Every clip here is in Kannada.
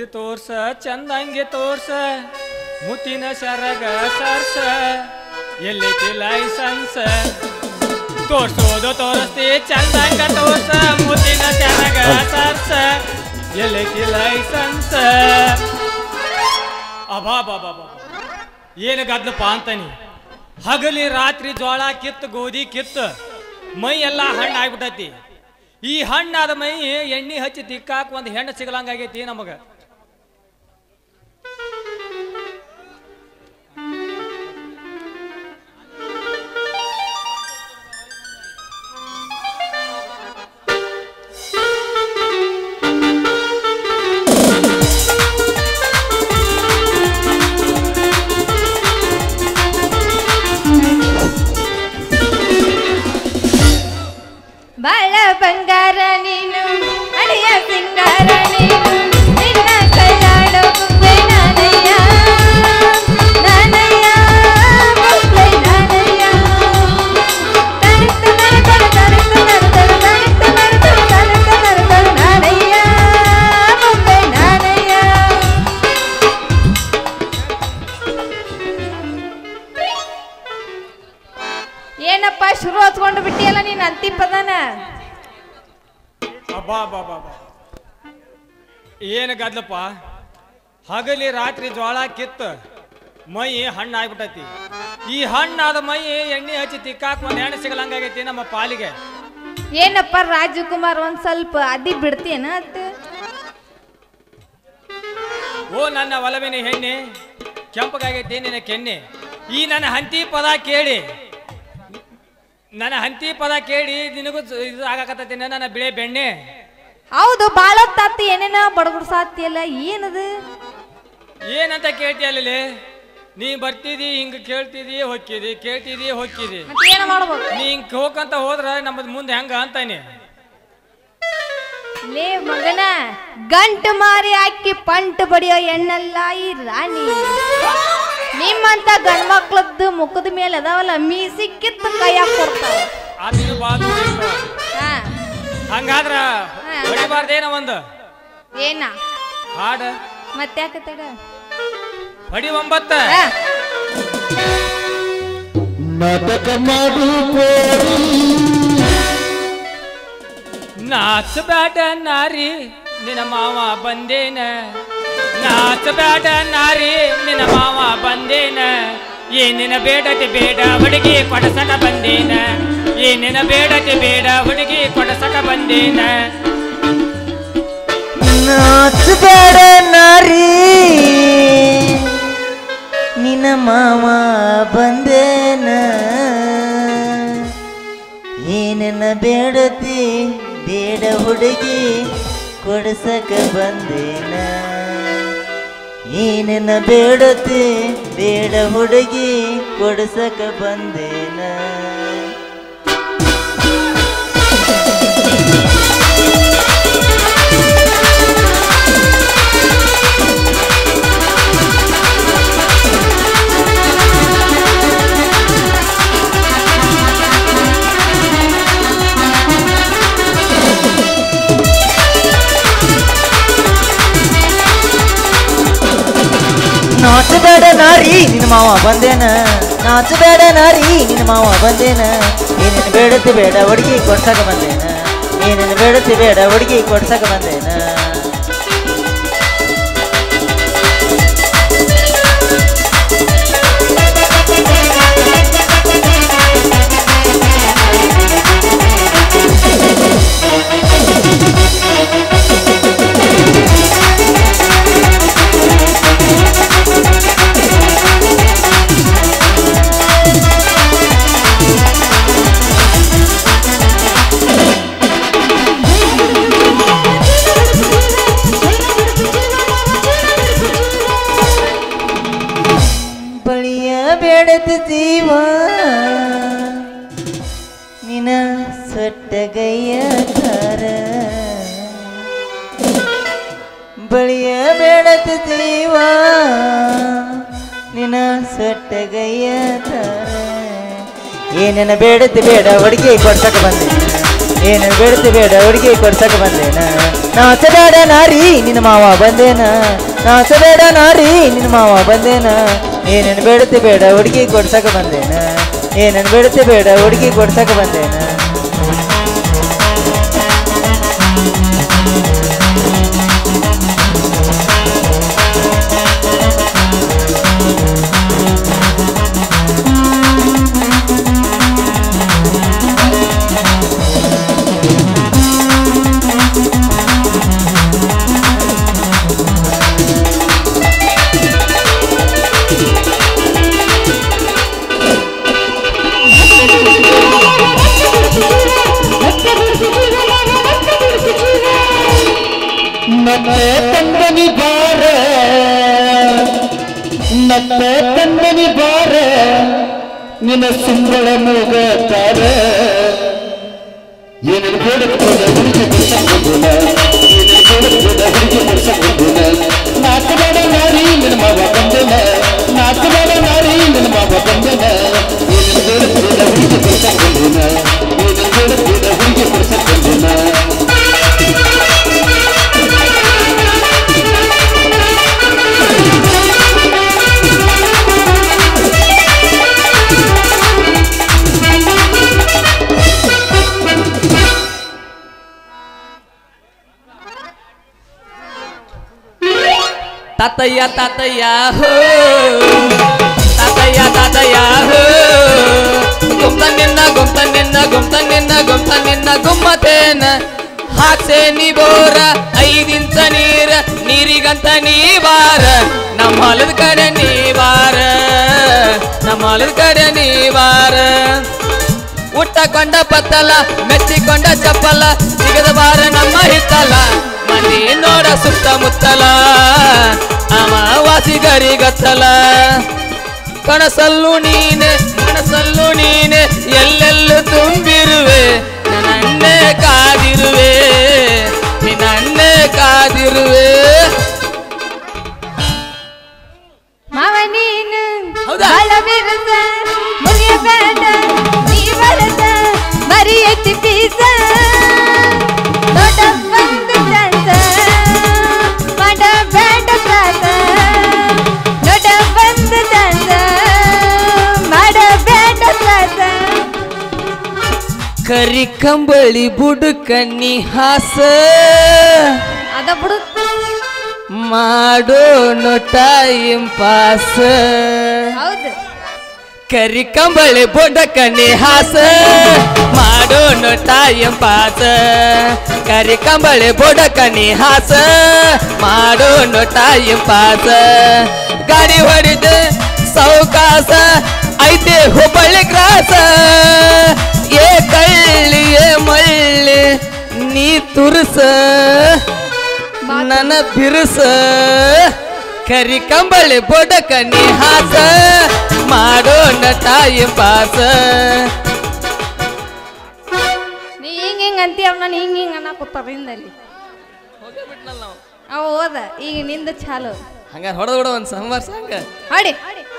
ಹುಡುಗಿ ತೋರ್ಸ ಚಂದಂಗೆ ತೋರ್ಸ ಮುತ್ತಿನ ಶರಗ ಸರ್ಸ ಎಲ್ಲೈತಿ ಲೈಸೆನ್ಸ್ ತೋರ್ಸೋದು ತೋರಿಸ್ತಿ ಚಂದಂಗ ತೋರ್ಸ ಮುತ್ತಿನ ಶರಗ ಸರ್ಸ ಎಲ್ಲೈತಿ ಲೈಸೆನ್ಸ್ ಅಬಾ ಬಾಬಾ ಏನು ಗದ್ಲಪ್ಪ ಅಂತಾನಿ ಹಗಲಿ ರಾತ್ರಿ ಜೋಳ ಕಿತ್ತು ಗೋಧಿ ಕಿತ್ತು ಮೈ ಎಲ್ಲ ಹಣ್ಣು ಆಗ್ಬಿಟ್ಟೈತಿ ಈ ಹಣ್ಣಾದ ಮೈ ಎಣ್ಣೆ ಹಚ್ಚಿ ತಿಕ್ಕಾಕ ಒಂದು ಹೆಣ್ಣು ಸಿಗಲಂಗಾಗೈತಿ ನಮಗ ಬಾಳ ಬಂಗಾರ ನೀನು ಅಡಿಯ ಸಿಂಗಾರ ನೀನು ನಿನ್ನ ಕೈಯಾಡೋ ಬುಬ್ಬೆ ನಾನಯ್ಯ ನಾನಯ್ಯ ಬುಬ್ಬೆ ನಾನಯ್ಯ ತನಿತ್ತು ನರತರು ತನಿತ್ತು ನರತರು ತನಿತ್ತು ನರತರು ತನಿತ್ತು ನರತರು ನಾನಯ್ಯ ಬುಬ್ಬೆ ನಾನಯ್ಯ ಏನಪ್ಪ ಶುರು ಹಚ್ಕೊಂಡು ಬಿಟ್ಟಿಯಲ್ಲ ನೀನ್ ಅಂತಿ ಪದನ ಅಬ್ಬಾ ಬಾಬಾ ಏನು ಗದ್ಲಪ್ಪ ಹಗಲಿ ರಾತ್ರಿ ಜ್ವಾಳ ಕಿತ್ತು ಮೈ ಹಣ್ಣು ಆಗ್ಬಿಟ್ಟೈತಿ ಈ ಹಣ್ಣಾದ ಮೈ ಎಣ್ಣೆ ಹಚ್ಚಿ ತಿಕ್ಕಾಕ ಒಂದು ಹೆಣ್ಣು ಸಿಗಲಂಗಾಗೈತಿ ನಮ್ಮ ಪಾಲಿಗೆ ಏನಪ್ಪ ರಾಜಕುಮಾರ್ ಒಂದ್ ಸ್ವಲ್ಪ ಅದಿ ಬಿಡ್ತೀಯನ ಅತ್ತ ಓ ನನ್ನ ಒಲವಿನ ಹೆಣ್ಣೆ ಕೆಂಪಗಾಗೈತಿ ನಿನ್ನ ಕೆನ್ನೆ ಈ ನನ್ನ ಹಂತಿ ಪದ ಕೇಳಿ ನನ್ನ ಹಂತಿ ಪದ ಕೇಳಿ ನಿನಗೂ ಇದು ಆಗಾಕತ್ತೈತಿ ನನ್ನ ಬಿಳೆ ಬೆಣ್ಣೆ ಹೌದು ಬಾಳ ತಾತಿ ಏನೇನ ಬಡಗುಡ್ಸಾತಿಯಲ್ಲ ಏನದು ಏನಂತ ಕೇಳ್ತಿ ಅಲ್ಲಿ ನೀ ಬರ್ತಿದಿ ಹಿಂಗ ಕೇಳ್ತಿದಿ ಹೊಕ್ಕಿದಿ ಕೇಳ್ತಿದಿ ಹೊಕ್ಕಿದಿ ಏನ ಮಾಡ್ಬೇಕು ನೀ ಹಿಂಗ ಹೋಗಂತ ಹೋದ್ರ ನಮ್ಮದ್ ಮುಂದೆ ಹೆಂಗ ಅಂತಾನೆ ಲೇ ಮಗನ ಗಂಟು ಮಾರಿ ಹಾಕಿ ಪಂಟು ಬಡಿಯೋ ಎಣ್ಣಲ್ಲ ಈ ರಾಣಿ ನಿಮ್ಮಂತ ಗಂಡ್ಮಕ್ಳದ್ದು ಮುಖದ ಮೇಲೆ ಅದಾವಲ್ಲ ಮೀಸಿ ಕಿತ್ತು ಕೈಯಾಗ ಕೊಡ್ತಾವ ಹಂಗಾದ್ರ ಹೊಡಿಬಾರ್ದೇನ ಒಂದು ಏನ ಹಾಡ ಮತ್ತ್ಯಾಕ ತಡ ಹೊಡಿ 9 ನಾಟಕ ಮಾಡು ನಾಚ ಬ್ಯಾಡ ನಾರಿ ನಿನ್ನ ಮಾವ ಬಂದೇನ ನಾಚ ಬ್ಯಾಡ ನಾರಿ ನಿನ್ನ ಮಾವ ಬಂದೇನ ಏನಿನ ಬೇಡತೆ ಬೇಡ ಹುಡುಗಿ ಕೊಡಸಕ ಬಂದೇನ ಏನಿನ ಬೇಡತೆ ಬೇಡ ಹುಡುಗಿ ಕೊಡಸಕ ಬಂದೇನ ನಾಚ ಬೇಡ ನಾರಿ ನಿನ್ನ ಮಾವ ಬಂದೇನ ಏನಿನ ಬೇಡತಿ ಬೇಡ ಹುಡುಗಿ ಕೊಡಸಕ ಬಂದೇನ ಏನಿನ ಬೇಡತಿ ಬೇಡ ಹುಡುಗಿ ಕೊಡಸಕ ಬಂದೇನ ನಾಚಬೇಡ ನಾರಿ ನಿನ್ನ ಮಾವ ಬಂದೇನ ನಾಚಬೇಡ ನಾರಿ ನಿನ್ನ ಮಾವ ಬಂದೇನ ಏನೇನು ಬೇಡತಿ ಬೇಡ ಹುಡುಗಿ ಕೊಡ್ಸಕ ಬಂದೇನ ಏನೇನು ಬೇಡತಿ ಬೇಡ ಹುಡುಗಿ ಕೊಡ್ಸಕ ಬಂದೇನ ಜೀವ ನಿನ ಸೊಟ್ಟಗಯ್ಯ ತರ ಬಳಿಯ ಬೇಡತ ಜೀವ ನಿನ ಸೊಟ್ಟಗಯ್ಯ ತರ ಏನೇನ ಬೇಡತಿ ಬೇಡ ಹುಡುಗಿ ಕೊಡ್ಸಕ ಬಂದೇನ ಏನೇನು ಬೇಡತಿ ಬೇಡ ಹುಡುಗಿ ಕೊಡ್ಸಕ ಬಂದೇನ ನಾಚಬೇಡ ನಾರಿ ನಿನ್ನ ಮಾವ ಬಂದೇನ ನಾಚಬೇಡ ನಾರಿ ನಿನ್ನ ಮಾವ ಬಂದೇನ ಏನೇನು ಬೇಡತಿ ಬೇಡ ಹುಡುಗಿ ಕೊಡ್ಸಕ ಬಂದೇನ ಏನೇನು ಬೇಡತಿ ಬೇಡ ಹುಡುಗಿ ಕೊಡ್ಸಕ ಬಂದೇನ ತಂದನಿ ಬಾರ ನನ್ನ ತಂದನಿ ಬಾರ ನಿನ್ನ ಸುಂದರ ಮೂಗತಾರ ಏನೇನು ಬೇಡುತ್ತದ ಹುಡುಗಿ ಬಿಡಿಸಕೊಂಡುನ ಏನೇನು ಬೇಡುತ್ತದ ಹುಡುಗಿ ಬಿಡಿಸಕೊಂಡುನ ನಾಚಬೇಡ ನಾರಿ ನಿನ್ನ ಮಾವ ಬಂದನ ನಾಚಬೇಡ ನಾರಿ ನಿನ್ನ ಮಾವ ಬಂದನ ಏನೇನು ಬೇಡುತ್ತದ ಹುಡುಗಿ ಬಿಡಿಸಕೊಂಡುನ ಏನೇನು ಬೇಡುತ್ತದ ಹುಡುಗಿ ಬಿಡಿಸಕೊಂಡುನ ತಾತಯ್ಯ ತಾತಯ್ಯ ಹೋ ತಾತಯ್ಯ ತಾತಯ್ಯ ಹೋ ಗುಮ್ತ ನಿನ್ನ ಗುಮ್ಮತೇನ ಹಾಕ್ಸೆ ನೀ ಬೋರ 5 ಇಂಚ ನೀರಿಗಂತ ನೀ ಬಾರ ನಮ್ಮ ಹೊಲದ ಕಡೆ ನೀ ಬಾರ ನಮ್ಮ ಹೊಲದ ಕಡೆ ನೀ ಬಾರ ಉಟ್ಟಕೊಂಡ ಪತ್ತಲ ಮೆಚ್ಚಿಕೊಂಡ ಚಪ್ಪಲ ಸಿಗದ ಬಾರ ನಮ್ಮ ಹಿತ್ತಲ ಮಂದಿ ನೋಡ ಸುತ್ತಮುತ್ತಲ ಅಮಾವಾಸಿಗರಿಗತ್ತಲ ಕನಸಲ್ಲು ನೀನೆ ಮನಸ್ಸಲ್ಲು ನೀನೆ ಎಲ್ಲೆಲ್ಲೂ ತುಂಬಿರುವೆ ನನ್ನೇ ಕಾದಿರುವೆ ನನ್ನೇ ಕಾದಿರುವೆ ಮಾವ ನೀನು ಹೌದಾ? ಬಾಳ ಬಿರುಸ ಮುರಿಯಬೇಡ ನೀ ಬರಸ ಮರಿಯತಿ ಪೀಸ ದೊಡ್ಡ ಒಂದು ಚಾನ್ಸ ಮಾಡಬೇಡ ಸಾಸ ದೊಡ್ಡ ಒಂದು ಚಾನ್ಸ ಮಾಡಬೇಡ ಸಾಸ ಕರಿ ಕಂಬಳಿ ಬುಡುಕನ್ನಿ ಹಾಸ ಅದ ಬಿಡು ಮಾಡೋನು ಟೈಮ್ ಪಾಸ್ ಹೌದು ಕರಿ ಕಂಬಳಿ ಬುಡಕನ್ನಿ ಹಾಸ ಮಾಡೋನು ಟೈಮ್ ಪಾಸ್ ಕರಿ ಕಂಬಳಿ ಬುಡಕನ್ನಿ ಹಾಸ ಮಾಡೋನು ಟೈಮ್ ಪಾಸ್ ಗಾಡಿ ಹೊಡಿದೆ ಸೌಕಾಸ ಐತೆ ಹುಬ್ಬಳ್ಳಿ ಕ್ರಾಸ ಏ ಕಳ್ಳಿ ಏ ಮಳ್ಳಿ ನೀ ತುರ್ಸ ನನ್ನ ಬಿರುಸ ಕರಿ ಕಂಬಳಿ ಬೊಡಕನಿ ಹಾಸ ಮಾಡೋಣ ಟೈಮ್ ಪಾಸ ನೀ ಹಿಂಗ ಅಂತೀಯ ನಾನು ಹಿಂಗ ಅನ್ನ ಕೂತಾರಿಂದಲ್ಲಿ ಅವ ಹೋದ ಈಗ ನಿಂದ ಚಾಲು ಹಂಗಾರೆ ಹೊಡೆದ ಬಿಡ ಒಂದು ಸಂವಾರ ಸಂಗ ಹಾಡಿ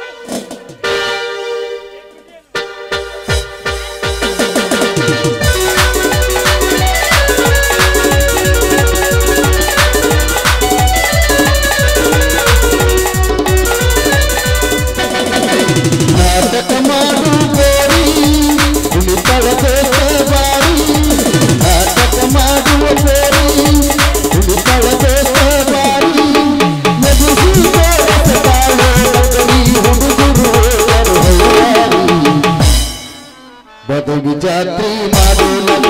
ನಾಟಕ ಮಾಡು ಗೋರಿ ಉಳಿತಳ ದೇಶ ಬಾರಿ ನಾಟಕ ಮಾಡುವ ಗೋರಿ ಉಳಿತಳ ದೇಶ ಬಾರಿ ನಗುಸಿ ತೋರಸ ತಾಳೋ ನಗರಿ ಹುಡುಗರು ಬದುಗಿ ಜಾತ್ರೆ ಮಾಡು